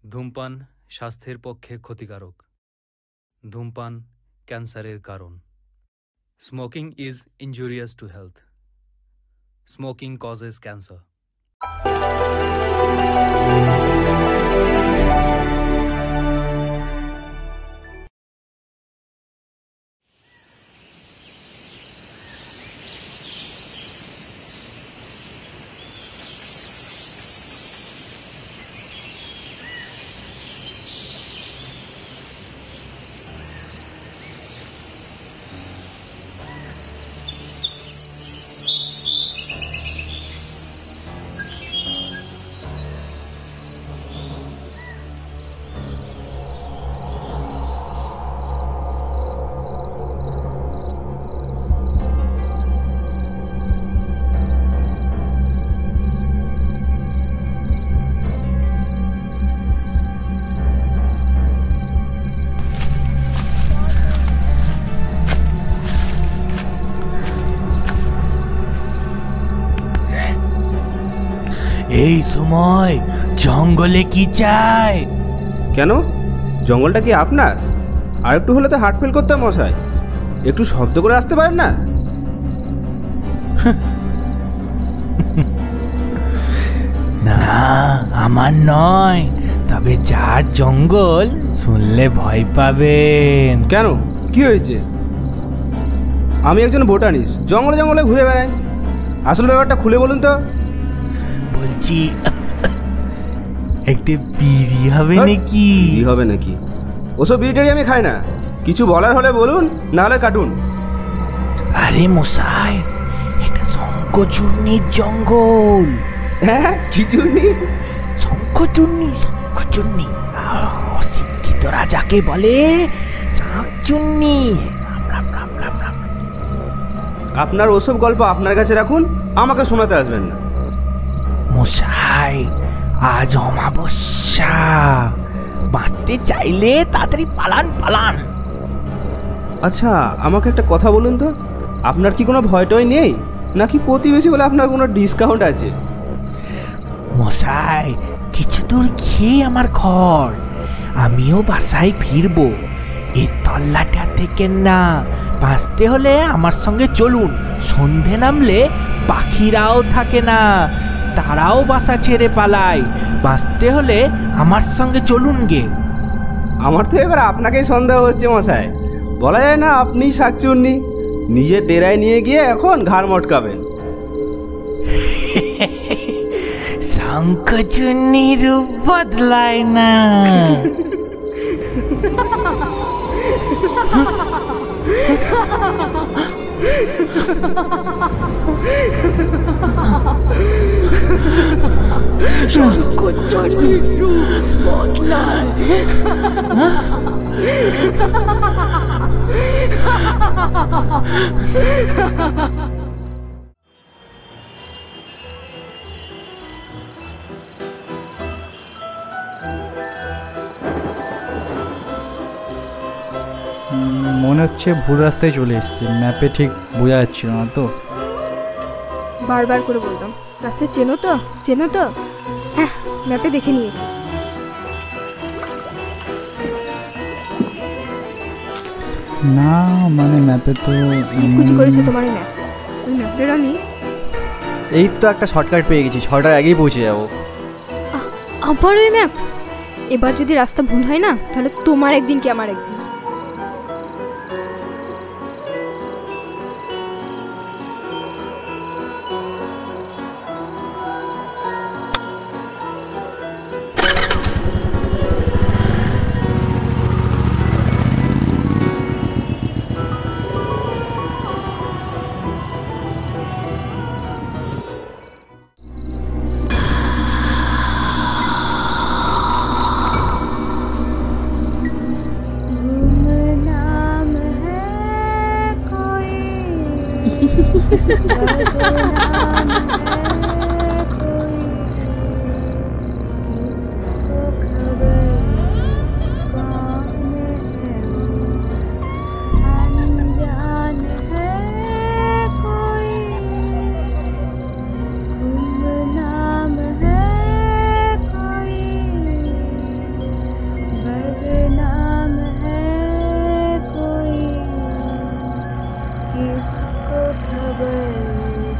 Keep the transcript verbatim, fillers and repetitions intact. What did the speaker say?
ধূমপান স্বাস্থ্যের পক্ষে ক্ষতিকারক। ধূমপান ক্যান্সারের কারণ। Smoking is injurious to health. Smoking causes cancer. এই সময় জঙ্গলে কি চাই? কেন, জঙ্গলটা কি আপনার? আর একটু হলে তো হার্ট ফেল করতাম মশাই। একটু শব্দ করে আসতে পারেন না? না, আমার নয়, তবে যার জঙ্গল শুনলে ভয় পাবেন। কেন, কি হয়েছে? আমি একজন বোটানিস্ট, জঙ্গলে জঙ্গলে ঘুরে বেড়াই। আসল ব্যাপারটা খুলে বলুন তো। বলছি একটা বিড়ি হবে নাকি? বিড়ি হবে নাকি? ওসব বিড়িটারি আমি খাই না। কিছু বলার হলে বলুন, না হলে কাটুন। আরে মশাই, এটা শঙ্খচূর্ণির জঙ্গল। হ্যাঁ, কি চূর্ণি? শঙ্খচূর্ণি, শঙ্খচূর্ণি। অশিক্ষিতরা যাকে বলে শাঁকচূর্ণি। আপনার ওসব গল্প আপনার কাছে রাখুন, আমাকে শোনাতে আসবেন না। মশাই, আজ অমাবস্যা, বাঁচতে চাইলে তাড়াতাড়ি পালান পালান। আচ্ছা, আমাকে একটা কথা বলুন তো, আপনার কি কোনো ভয়টয় নেই, নাকি প্রতিবেশী বলে আপনার কোনো ডিসকাউন্ট আছে? মশাই, কিছু দূর খেয়ে আমার ঘর, আমিও বাসায় ফিরবো। এই তল্লাটা থেকে না বাঁচতে হলে আমার সঙ্গে চলুন। সন্ধে নামলে পাখিরাও থাকে না, তারাও বাসা ছেড়ে পালায়। বাঁচতে হলে আমার সঙ্গে চলুন গে। আমার তো এবার আপনাকেই সন্দেহ হচ্ছে মশাই। বলা যায় না আপনি শাকচুন্নি, নিজের ডেরায় নিয়ে গিয়ে এখন ঘাড় মটকাবেন। শঙ্খচূর্ণি রূপ বদলায় না। শঙ্খচূর্ণির রূপ বদলায়। মনে হচ্ছে ভুল রাস্তায় চলে এসেছি, ম্যাপে ঠিক বোঝা যাচ্ছিল না তো। বারবার করে বললাম, রাস্তায় চেনো তো চেনো তো? হ্যাঁ, ম্যাপে দেখে নিয়েছি। না মানে ম্যাপে তো কুচি করেছে তোমার ম্যাপ। ওই ম্যাপের আমি এই তো একটা শর্টকাট পেয়ে গেছি, ছটার আগেই পৌঁছে যাবো। আবার ওই ম্যাপ? এবার যদি রাস্তা ভুল হয় না, তাহলে তোমার একদিন কি আমার একদিন। किसको खबर